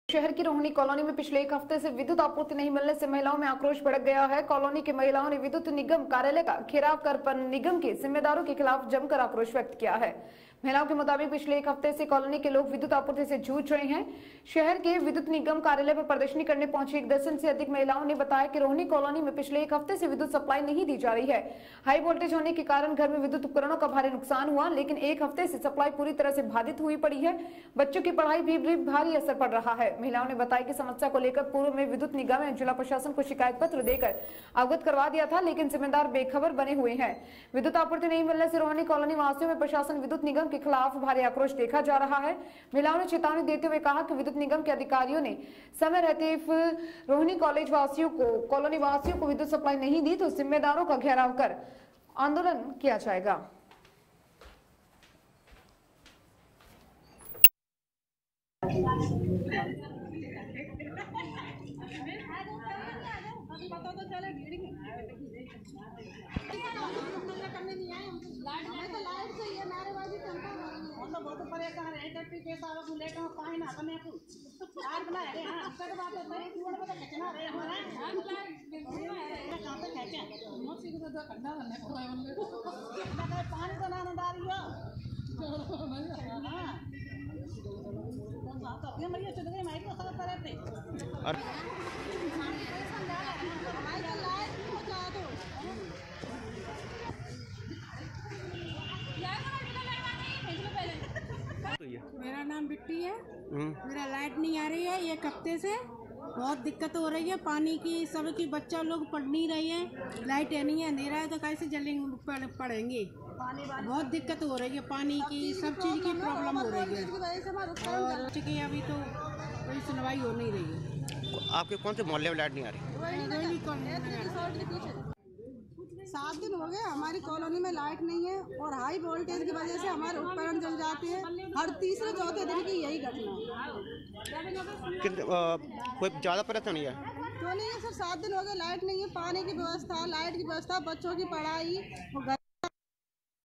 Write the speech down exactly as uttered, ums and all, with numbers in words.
शहर की रोहिणी कॉलोनी में पिछले एक हफ्ते से विद्युत आपूर्ति नहीं मिलने से महिलाओं में आक्रोश भड़क गया है। कॉलोनी की महिलाओं ने विद्युत निगम कार्यालय का घेराव कर निगम के जिम्मेदारों के खिलाफ जमकर आक्रोश व्यक्त किया है। महिलाओं के मुताबिक पिछले एक हफ्ते से कॉलोनी के लोग विद्युत आपूर्ति से जूझ रहे हैं। शहर के विद्युत निगम कार्यालय पर प्रदर्शनी करने पहुंची एक दर्जन से अधिक महिलाओं ने बताया कि रोहिणी कॉलोनी में पिछले एक हफ्ते से विद्युत सप्लाई नहीं दी जा रही है। हाई वोल्टेज होने के कारण घर में विद्युत उपकरणों का भारी नुकसान हुआ, लेकिन एक हफ्ते से सप्लाई पूरी तरह से बाधित हुई पड़ी है। बच्चों की पढ़ाई भी, भी भारी असर पड़ रहा है। महिलाओं ने बताया कि समस्या को लेकर पूर्व में विद्युत निगम ने जिला प्रशासन को शिकायत पत्र देकर अवगत करवा दिया था, लेकिन जिम्मेदार बेखबर बने हुए हैं। विद्युत आपूर्ति नहीं मिलने से रोहिणी कॉलोनी वासियों में प्रशासन विद्युत निगम के खिलाफ भारी आक्रोश देखा जा रहा है। महिलाओं ने चेतावनी देते हुए कहा कि विद्युत निगम के अधिकारियों ने समय रहते रोहिणी कॉलेज वासियों को कॉलोनी वासियों को विद्युत सप्लाई नहीं दी तो जिम्मेदारों का घेराव कर आंदोलन किया जाएगा। पता तो चले लाइट चाहिए नारेबाजी चलता है मतलब बहुत परेशान है टट्टी के सारा को लेकर पाए ना अपने को यार बना है हां कर बात है मेरे की बड़ा खींचना रे हमारा कहां पे खींचे मोसी को तो खड्डा बनने को है उनके पानी तो ना डाल दियो हां तो ये मरिया चल गई माइक को साफ करे थे और मेरा नाम बिट्टी है। मेरा लाइट नहीं आ रही है एक हफ्ते से, बहुत दिक्कत हो रही है पानी की। सब की बच्चा लोग पढ़ नहीं रहे हैं, लाइट नहीं है, अंधेरा है तो कैसे जलेंगे पढ़ेंगे। बहुत दिक्कत हो रही है पानी की, सब चीज़ की प्रॉब्लम हो रही है और चूँकि अभी तो कोई सुनवाई हो नहीं रही है। आपके कौन से मोहल्ले में लाइट नहीं आ रही? सात दिन हो गए हमारी कॉलोनी में लाइट नहीं है और हाई वोल्टेज की वजह से हमारे उपकरण जल जाते हैं। हर तीसरे चौथे दिन की यही घटना कोई ज़्यादा परेशानी है तो नहीं है सर। सात दिन हो गए लाइट नहीं है, पानी की व्यवस्था, लाइट की व्यवस्था, बच्चों की पढ़ाई।